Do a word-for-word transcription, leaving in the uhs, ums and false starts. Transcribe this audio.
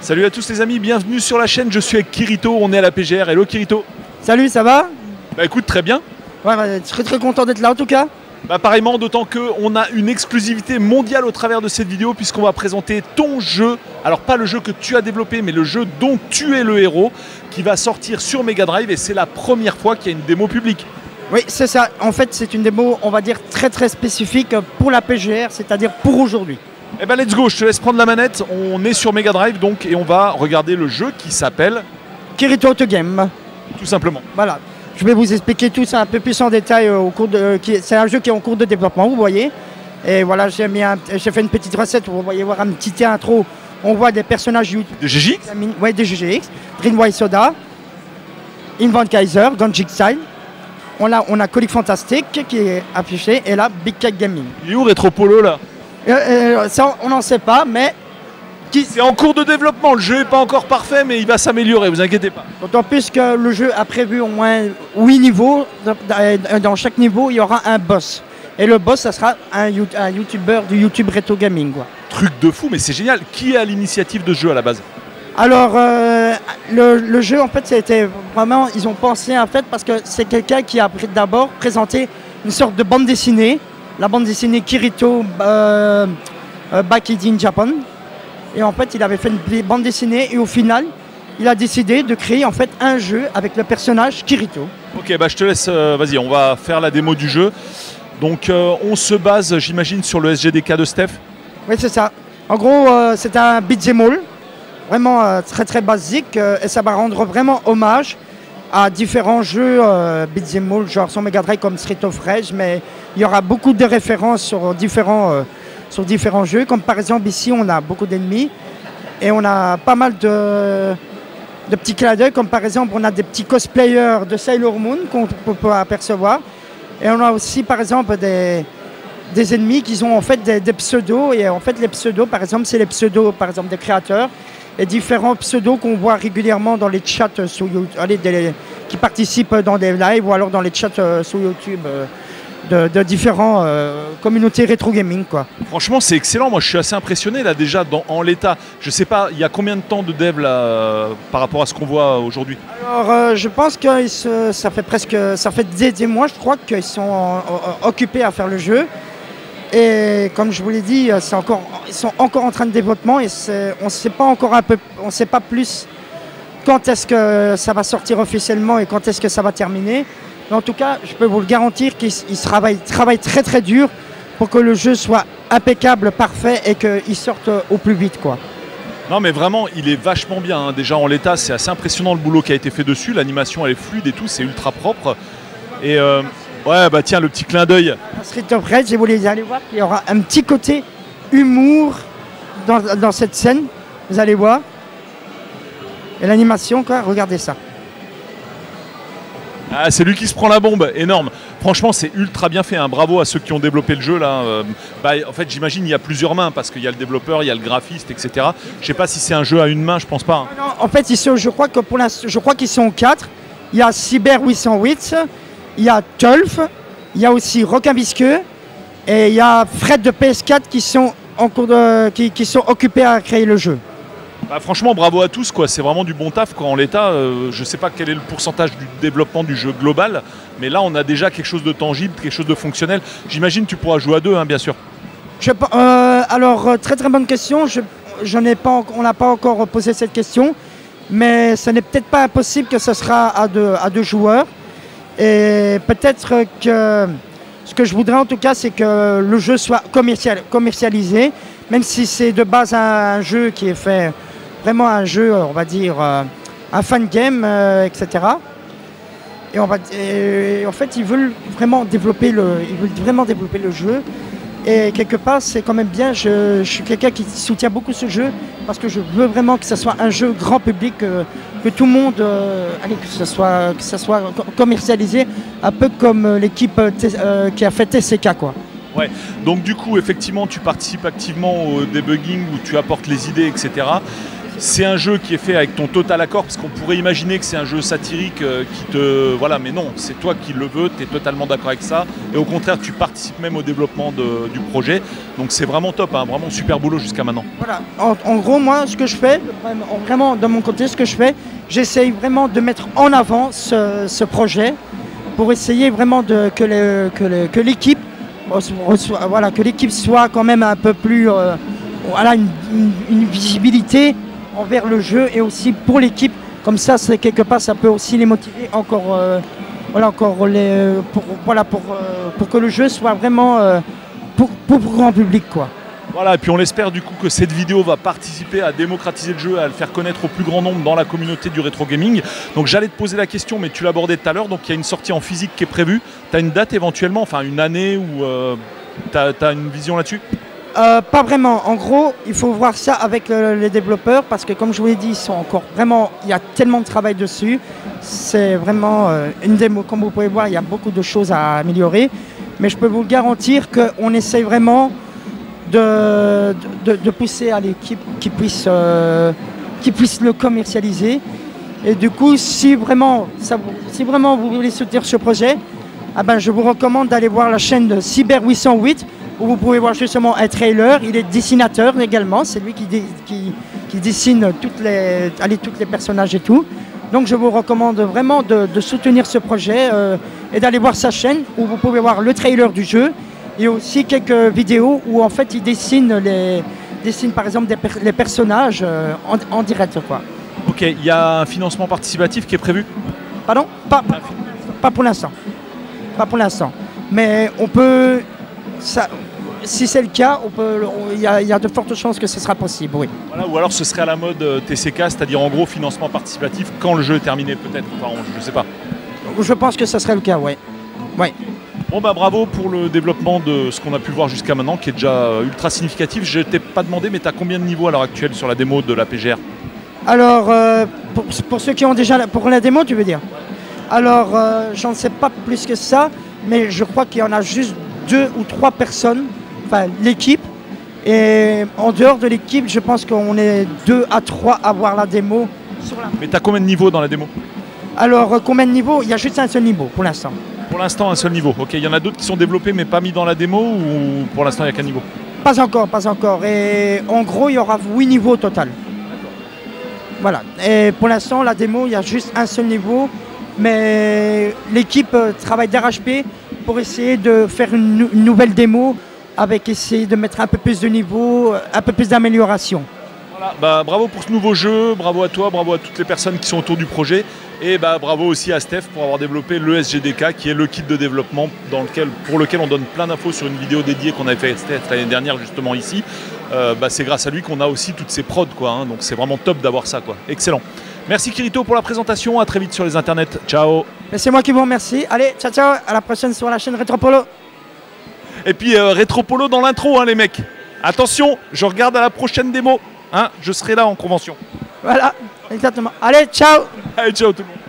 Salut à tous les amis, bienvenue sur la chaîne, je suis avec Kirito, on est à la P G R. Hello Kirito. Salut, ça va? Bah écoute, très bien. Ouais, bah, très très content d'être là en tout cas. Bah pareillement, d'autant qu'on a une exclusivité mondiale au travers de cette vidéo puisqu'on va présenter ton jeu. Alors pas le jeu que tu as développé, mais le jeu dont tu es le héros qui va sortir sur Mega Drive et c'est la première fois qu'il y a une démo publique. Oui, c'est ça. En fait, c'est une démo, on va dire, très très spécifique pour la P G R, c'est-à-dire pour aujourd'hui. Eh ben let's go, je te laisse prendre la manette. On est sur Mega Drive donc et on va regarder le jeu qui s'appelle Kirito The Game. Tout simplement. Voilà. Je vais vous expliquer tout ça un peu plus en détail au cours de. C'est un jeu qui est en cours de développement, vous voyez. Et voilà, j'ai mis un... j'ai fait une petite recette où vous voyez voir un petit intro. On voit des personnages YouTube. De G G X. Oui, de G G X. Green White Soda, Invent Kaiser, Gunjig Style. On a, on a Colic Fantastic qui est affiché et là Big Cake Gaming. Il est où Retro Polo là? Euh, euh, ça, on n'en sait pas, mais qui... c'est en cours de développement. Le jeu n'est pas encore parfait, mais il va s'améliorer, vous inquiétez pas. D'autant plus que le jeu a prévu au moins huit niveaux. Dans chaque niveau, il y aura un boss. Et le boss, ça sera un, un YouTuber du YouTube Retro Gaming, quoi. Truc de fou, mais c'est génial. Qui est à l'initiative de ce jeu à la base? Alors, euh, le, le jeu, en fait, c'était vraiment, ils ont pensé, en fait, parce que c'est quelqu'un qui a d'abord présenté une sorte de bande dessinée, la bande dessinée Kirito euh, euh, Back in Japan. Et en fait, il avait fait une bande dessinée et au final, il a décidé de créer en fait un jeu avec le personnage Kirito. Ok, bah je te laisse, euh, vas-y, on va faire la démo du jeu. Donc, euh, on se base, j'imagine, sur le S G D K de Steph. Oui, c'est ça. En gros, euh, c'est un beat'em all. Vraiment euh, très très basique euh, et ça va rendre vraiment hommage à différents jeux euh, beat'em all, genre sur Mega Drive comme Street of Rage, mais il y aura beaucoup de références sur différents, euh, sur différents jeux, comme par exemple ici on a beaucoup d'ennemis et on a pas mal de, de petits clins d'œil, comme par exemple on a des petits cosplayers de Sailor Moon qu'on peut apercevoir et on a aussi par exemple des, des ennemis qui ont en fait des, des pseudos et en fait les pseudos par exemple c'est les pseudos par exemple des créateurs. Et différents pseudos qu'on voit régulièrement dans les chats sur YouTube, allez, des, qui participent dans des lives ou alors dans les chats euh, sur YouTube euh, de, de différents euh, communautés rétro gaming, quoi. Franchement, c'est excellent. Moi, je suis assez impressionné là déjà dans, en l'état. Je sais pas, il y a combien de temps de dev là euh, par rapport à ce qu'on voit aujourd'hui? Alors, euh, je pense que se, ça fait presque, ça fait des, des mois, je crois, qu'ils sont en, en, occupés à faire le jeu. Et comme je vous l'ai dit, c'est encore, ils sont encore en train de développement et on ne sait pas encore un peu, on sait pas plus quand est-ce que ça va sortir officiellement et quand est-ce que ça va terminer. Mais en tout cas, je peux vous le garantir qu'ils travaillent, travaillent très très dur pour que le jeu soit impeccable, parfait et qu'il sorte au plus vite, quoi. Non mais vraiment, il est vachement bien. Hein. Déjà en l'état, c'est assez impressionnant le boulot qui a été fait dessus. L'animation elle est fluide et tout, c'est ultra propre. Et euh, ouais, bah tiens, le petit clin d'œil. Street of Rage, je voulais aller voir qu'il y aura un petit côté humour dans, dans cette scène. Vous allez voir. Et l'animation, quoi, regardez ça. Ah, c'est lui qui se prend la bombe, énorme. Franchement, c'est ultra bien fait. Hein. Bravo à ceux qui ont développé le jeu là. Euh, bah, en fait, j'imagine il y a plusieurs mains parce qu'il y a le développeur, il y a le graphiste, et cetera. Je sais pas si c'est un jeu à une main, je pense pas. Hein. Non, en fait, ils sont, je crois que pour l'instant, je crois qu'ils sont quatre. Il y a Cyber huit cent huit. Il y a Tulf, il y a aussi Roquin Visqueux et il y a Fred de P S quatre qui sont, en cours de, qui, qui sont occupés à créer le jeu. Bah franchement, bravo à tous, quoi. C'est vraiment du bon taf. Quoi. En l'état, euh, je ne sais pas quel est le pourcentage du développement du jeu global, mais là, on a déjà quelque chose de tangible, quelque chose de fonctionnel. J'imagine que tu pourras jouer à deux, hein, bien sûr. Je, euh, alors, très très bonne question. Je, je n'ai pas, on n'a pas encore posé cette question, mais ce n'est peut-être pas impossible que ce sera à deux, à deux joueurs. Et peut-être que ce que je voudrais en tout cas, c'est que le jeu soit commercial, commercialisé, même si c'est de base un, un jeu qui est fait, vraiment un jeu, on va dire, euh, un fan game, euh, et cetera. Et, on va, et en fait, ils veulent vraiment développer le, ils veulent vraiment développer le jeu. Et quelque part, c'est quand même bien, je, je suis quelqu'un qui soutient beaucoup ce jeu parce que je veux vraiment que ce soit un jeu grand public, que, que tout le monde, euh, allez, que ce soit, que ce soit commercialisé, un peu comme l'équipe euh, qui a fait T C K, quoi. Ouais, donc du coup, effectivement, tu participes activement au debugging où tu apportes les idées, et cetera. C'est un jeu qui est fait avec ton total accord, parce qu'on pourrait imaginer que c'est un jeu satirique euh, qui te... Voilà, mais non, c'est toi qui le veux, tu es totalement d'accord avec ça. Et au contraire, tu participes même au développement de, du projet. Donc c'est vraiment top, hein, vraiment super boulot jusqu'à maintenant. Voilà, en, en gros, moi, ce que je fais, vraiment de mon côté, ce que je fais, j'essaye vraiment de mettre en avant ce, ce projet pour essayer vraiment de, que, les, que, les, que l'équipe reçoit, voilà, que l'équipe soit quand même un peu plus... Euh, voilà, une, une, une visibilité envers le jeu et aussi pour l'équipe, comme ça c'est quelque part ça peut aussi les motiver encore, euh, voilà, encore les, pour, voilà, pour, euh, pour que le jeu soit vraiment euh, pour, pour, pour grand public quoi. Voilà, et puis on espère du coup que cette vidéo va participer à démocratiser le jeu, à le faire connaître au plus grand nombre dans la communauté du rétro gaming. Donc j'allais te poser la question, mais tu l'abordais tout à l'heure, donc il y a une sortie en physique qui est prévue. Tu as une date éventuellement, enfin une année ou euh, tu as une vision là-dessus? Euh, pas vraiment. En gros, il faut voir ça avec euh, les développeurs parce que, comme je vous l'ai dit, ils sont encore vraiment. Il y a tellement de travail dessus. C'est vraiment euh, une démo. Comme vous pouvez voir, il y a beaucoup de choses à améliorer. Mais je peux vous garantir qu'on essaye vraiment de, de, de pousser à l'équipe qui puisse, euh, qui puisse le commercialiser. Et du coup, si vraiment, ça, si vraiment vous voulez soutenir ce projet, ah ben, je vous recommande d'aller voir la chaîne de Cyber huit cent huit. Où vous pouvez voir justement un trailer. Il est dessinateur également, c'est lui qui, dé, qui, qui dessine toutes les, allez, tous les personnages et tout. Donc je vous recommande vraiment de, de soutenir ce projet euh, et d'aller voir sa chaîne où vous pouvez voir le trailer du jeu et aussi quelques vidéos où en fait il dessine, les, dessine par exemple des per, les personnages euh, en, en direct quoi. Ok, il y a un financement participatif qui est prévu? Pardon? Pas, pas, pas pour l'instant. Pas pour l'instant. Mais on peut... Ça, si c'est le cas, il y, y a de fortes chances que ce sera possible, oui. Voilà, ou alors ce serait à la mode euh, T C K, c'est-à-dire en gros financement participatif quand le jeu est terminé peut-être, enfin je sais pas. Je pense que ce serait le cas, oui. Ouais. Bon bah bravo pour le développement de ce qu'on a pu voir jusqu'à maintenant, qui est déjà ultra significatif. Je t'ai pas demandé, mais tu as combien de niveaux à l'heure actuelle sur la démo de la P G R? Alors, euh, pour, pour ceux qui ont déjà, la, pour la démo, tu veux dire? Alors, euh, j'en sais pas plus que ça, mais je crois qu'il y en a juste deux ou trois personnes, enfin l'équipe, et en dehors de l'équipe, je pense qu'on est deux à trois à voir la démo. Sur la... Mais tu as combien de niveaux dans la démo? Alors, combien de niveaux? Il y a juste un seul niveau pour l'instant. Pour l'instant, un seul niveau. Ok, il y en a d'autres qui sont développés mais pas mis dans la démo ou pour l'instant, il n'y a qu'un niveau? Pas encore, pas encore. Et en gros, il y aura huit niveaux au total. Voilà. Et pour l'instant, la démo, il y a juste un seul niveau, mais l'équipe travaille d'arrache-pied pour essayer de faire une, une nouvelle démo avec essayer de mettre un peu plus de niveau, un peu plus d'amélioration. Voilà, bah, bravo pour ce nouveau jeu, bravo à toi, bravo à toutes les personnes qui sont autour du projet et bah, bravo aussi à Steph pour avoir développé le S G D K qui est le kit de développement dans lequel, pour lequel on donne plein d'infos sur une vidéo dédiée qu'on avait fait Steph l'année dernière justement ici. Euh, bah, c'est grâce à lui qu'on a aussi toutes ces prods quoi, hein, donc c'est vraiment top d'avoir ça quoi. Excellent. Merci Kirito pour la présentation, à très vite sur les internets, ciao. Et c'est moi qui vous remercie, allez ciao ciao, à la prochaine sur la chaîne Retropolo. Et puis euh, Retropolo dans l'intro hein les mecs. Attention, je regarde à la prochaine démo, hein, je serai là en convention. Voilà, exactement. Allez, ciao. Allez, ciao tout le monde.